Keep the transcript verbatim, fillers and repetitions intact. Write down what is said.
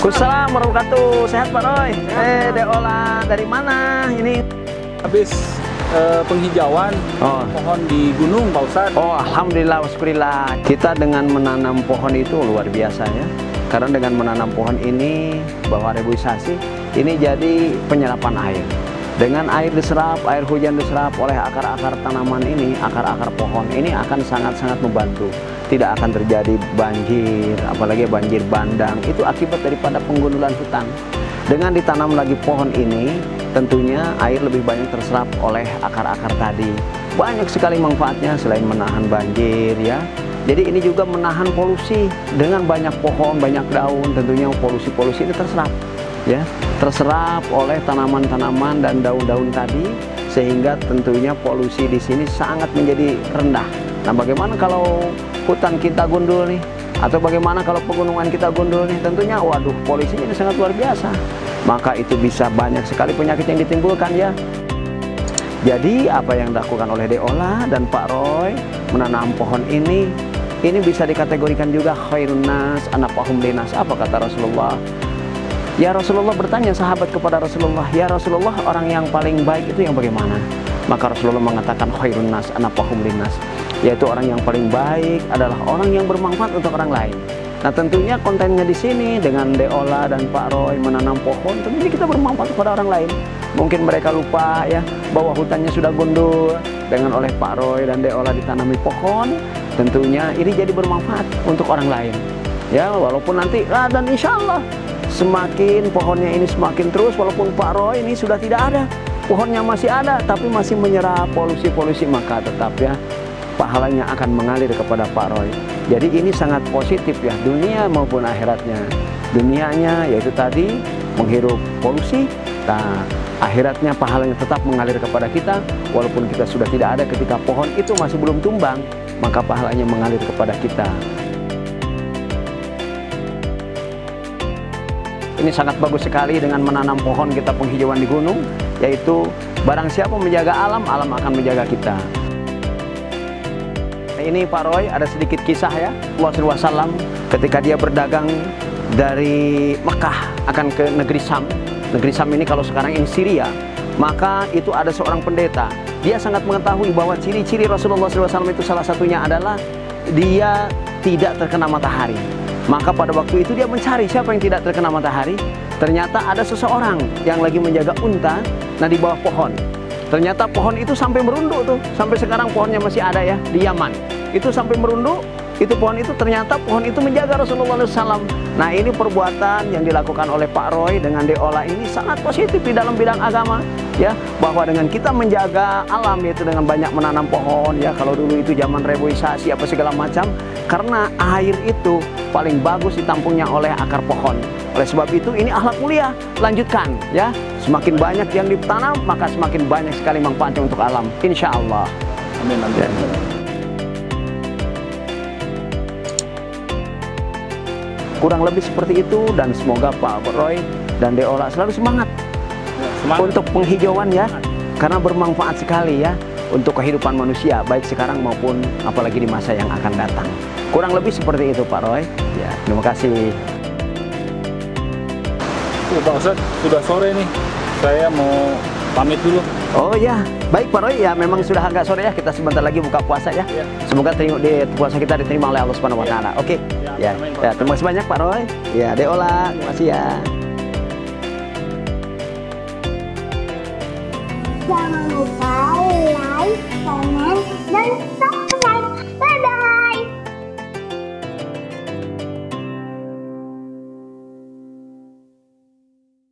Waalaikumsalam warahmatullahi wabarakatuh. Sehat Pak Roy? Eh, Deola dari mana ini? Habis eh, penghijauan Oh. pohon di gunung, Pak Ustadz. Oh, alhamdulillah, syukurillah. Kita dengan menanam pohon itu luar biasa ya. Karena dengan menanam pohon ini, bahwa reboisasi ini jadi penyerapan air. Dengan air diserap, air hujan diserap oleh akar-akar tanaman ini, akar-akar pohon ini akan sangat-sangat membantu. Tidak akan terjadi banjir, apalagi banjir bandang. Itu akibat daripada penggundulan hutan. Dengan ditanam lagi pohon ini, tentunya air lebih banyak terserap oleh akar-akar tadi. Banyak sekali manfaatnya selain menahan banjir ya. Jadi ini juga menahan polusi. Dengan banyak pohon, banyak daun, tentunya polusi-polusi itu terserap. Ya, terserap oleh tanaman-tanaman dan daun-daun tadi, sehingga tentunya polusi di sini sangat menjadi rendah. Nah, bagaimana kalau hutan kita gundul nih, atau bagaimana kalau pegunungan kita gundul nih? Tentunya, waduh, polusinya ini sangat luar biasa. Maka itu bisa banyak sekali penyakit yang ditimbulkan ya. Jadi apa yang dilakukan oleh Deola dan Pak Roy menanam pohon ini, ini bisa dikategorikan juga khairun nas anfa'uhum linnas. Apa kata Rasulullah? Ya Rasulullah bertanya sahabat kepada Rasulullah, ya Rasulullah, orang yang paling baik itu yang bagaimana? Maka Rasulullah mengatakan khairun nas anfa'uhum linnas, yaitu orang yang paling baik adalah orang yang bermanfaat untuk orang lain. Nah, tentunya kontennya di sini dengan Deola dan Pak Roy menanam pohon, tentunya kita bermanfaat kepada orang lain. Mungkin mereka lupa ya bahwa hutannya sudah gundul, dengan oleh Pak Roy dan Deola ditanami pohon, tentunya ini jadi bermanfaat untuk orang lain. Ya, walaupun nanti ah, dan insya Allah semakin pohonnya ini semakin terus, walaupun Pak Roy ini sudah tidak ada, pohonnya masih ada, tapi masih menyerap polusi-polusi, maka tetap ya pahalanya akan mengalir kepada Pak Roy. Jadi ini sangat positif ya, dunia maupun akhiratnya. Dunianya yaitu tadi menghirup polusi, nah akhiratnya pahalanya tetap mengalir kepada kita, walaupun kita sudah tidak ada ketika pohon itu masih belum tumbang, maka pahalanya mengalir kepada kita. Ini sangat bagus sekali dengan menanam pohon kita penghijauan di gunung, yaitu barang siapa menjaga alam, alam akan menjaga kita. Ini Pak Roy ada sedikit kisah ya, Rasulullah shallallahu alaihi wasallam ketika dia berdagang dari Mekah akan ke negeri Syam. Negeri Syam ini kalau sekarang ini Syria, maka itu ada seorang pendeta. Dia sangat mengetahui bahwa ciri-ciri Rasulullah shallallahu alaihi wasallam itu salah satunya adalah dia tidak terkena matahari. Maka pada waktu itu dia mencari siapa yang tidak terkena matahari. Ternyata ada seseorang yang lagi menjaga unta, nah di bawah pohon. Ternyata pohon itu sampai merunduk tuh, sampai sekarang pohonnya masih ada ya di Yaman. Itu sampai merunduk, itu pohon itu ternyata pohon itu menjaga Rasulullah shallallahu alaihi wasallam. Nah, ini perbuatan yang dilakukan oleh Pak Roy dengan Deola ini sangat positif di dalam bidang agama ya, bahwa dengan kita menjaga alam yaitu dengan banyak menanam pohon ya. Kalau dulu itu zaman reboisasi apa segala macam, karena air itu paling bagus ditampungnya oleh akar pohon. Oleh sebab itu ini akhlak mulia, lanjutkan ya. Semakin banyak yang ditanam, maka semakin banyak sekali manfaatnya untuk alam, insya Allah. Amin, amin. Ya. Kurang lebih seperti itu, dan semoga Pak Roy dan Deola selalu semangat, Ya, semangat untuk penghijauan ya, karena bermanfaat sekali ya untuk kehidupan manusia, baik sekarang maupun apalagi di masa yang akan datang. Kurang lebih seperti itu Pak Roy. Ya, terima kasih. Tuh, Pak Ustadz, sudah sore nih, saya mau pamit dulu. Oh ya, baik Pak Roy, ya memang sudah agak sore ya, kita sebentar lagi buka puasa ya. Ya. Semoga terima, di, puasa kita diterima oleh Allah Subhanahu wa taala. Oke. Ya, Ya, amin, Pak. ya, terima kasih banyak Pak Roy. Ya, Deola, terima kasih ya. Jangan lupa